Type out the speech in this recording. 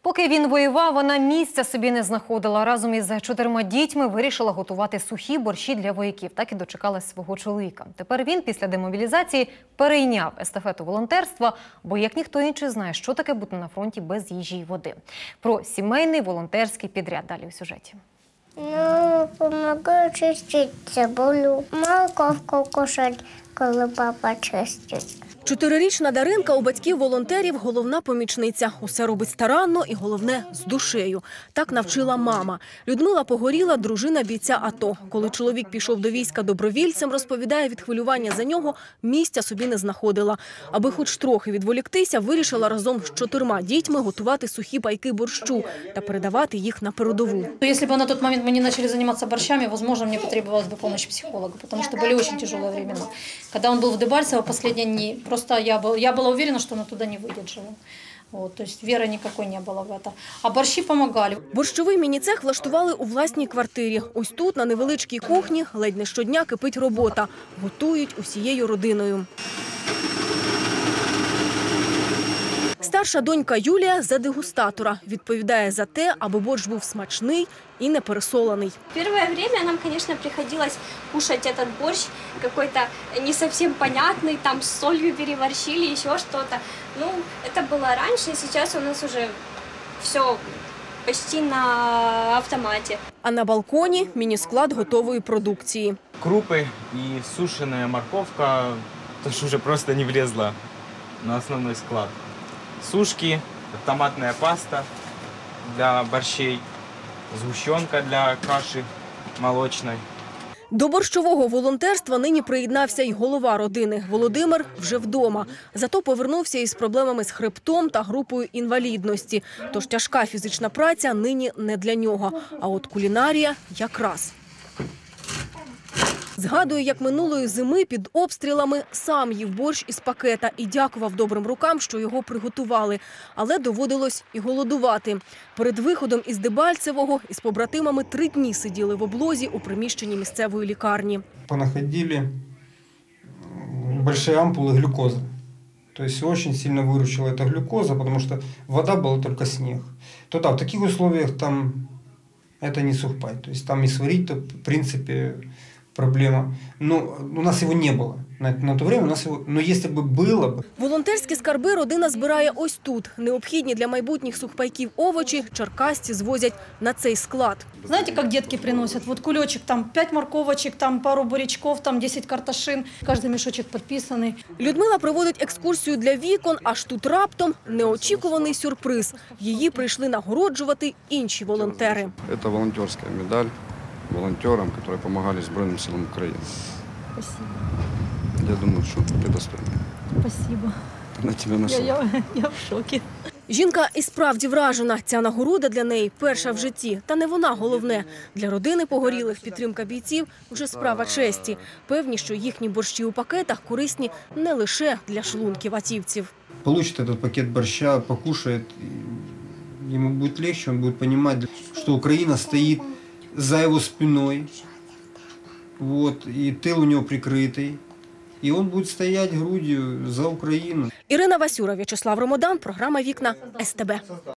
Поки він воював, вона місця собі не знаходила. Разом із 4 дітьми вирішила готувати сухі борщі для вояків. Так і дочекалась свого чоловіка. Тепер він після демобілізації перейняв естафету волонтерства, бо як ніхто інший знає, що таке бути на фронті без їжі і води. Про сімейний волонтерський підряд далі у сюжеті. Помогаю чистити цибулю, морковку кушати, коли папа чистить. 4-річна Даринка у батьків-волонтерів головна помічниця. Усе робить старанно і, головне, з душею. Так навчила мама. Людмила Погоріла – дружина бійця АТО. Коли чоловік пішов до війська добровільцем, розповідає, від хвилювання за нього місця собі не знаходила. Аби хоч трохи відволіктися, вирішила разом з 4 дітьми готувати сухі пайки борщу та передавати їх на передову. Если бы на тот момент мы не начали заниматься борщами, возможно, мне потребовалась бы помощь психолога, потому что были очень тяжелые времена. Когда он был в Дебальцево последние дни, просто я была уверена, что он оттуда не выйдет живым. Вот, то есть веры никакой не было в это. А борщи помогали. Борщовий міні-цех влаштували у власній квартирі. Ось тут, на невеличкій кухні, ледь не щодня кипить робота. Готують усією родиною. Старша донька Юлія за дегустатора. Відповідає за те, аби борщ був смачний і не пересолений. Первое время нам, конечно, приходилось кушать этот борщ какой-то не совсем понятный, там с солью переборщили, еще что-то. Ну, это было раньше, сейчас у нас уже все почти на автомате. А на балконі – міні-склад готової продукції. Крупы и сушеная морковка тоже уже просто не влезла на основной склад. Сушки, томатная паста для борщей, сгущенка для каши молочной. До борщового волонтерства нині приєднався й голова родини. Володимир вже вдома. Зато повернувся із проблемами з хребтом та групою інвалідності. Тож тяжка фізична праця нині не для нього. А от кулінарія якраз. Згадує, як минулої зими під обстрілами сам їв борщ із пакета і дякував добрим рукам, що його приготували. Але доводилось і голодувати. Перед виходом із Дебальцевого із побратимами 3 дні сиділи в облозі у приміщенні місцевої лікарні. Понаходили большие ампулы глюкозы. То есть очень сильно выручила эта глюкоза, потому что вода была только снег. То да, в таких условиях там это не сухпай. То есть там и сварить-то в принципе проблема. Но у нас его не было. На то время у нас его... Но если бы было бы... Волонтерські скарби родина збирає ось тут. Необхідні для майбутніх сухпайків овочі черкасці звозять на цей склад. Знаете, как детки приносят? Вот кулечек, там 5 морковочек, там пару бурячков, там 10 картошин. Каждый мешочек подписанный. Людмила проводить екскурсію для вікон, аж тут раптом неочікуваний сюрприз. Її прийшли нагороджувати інші волонтери. Це волонтерська медаль волонтерам, які допомагали Збройним силам України. Спасибо. Я думаю, що ти достойна. Спасибо. На тебе нашла. Я в шокі. Жінка і справді вражена. Ця нагорода для неї перша в житті. Та не вона головне. Для родини Погорілих підтримка бійців – вже справа честі. Певні, що їхні борщі у пакетах корисні не лише для шлунків атівців. Получит этот пакет борща, покушает, ему будет легче, он будет понимать, что Украина стоит за его спиной, вот, и тыл у него прикрытый. І він буде стояти грудью за Україну. Ірина Васюра, В'ячеслав Ромодан, програма «Вікна» СТБ.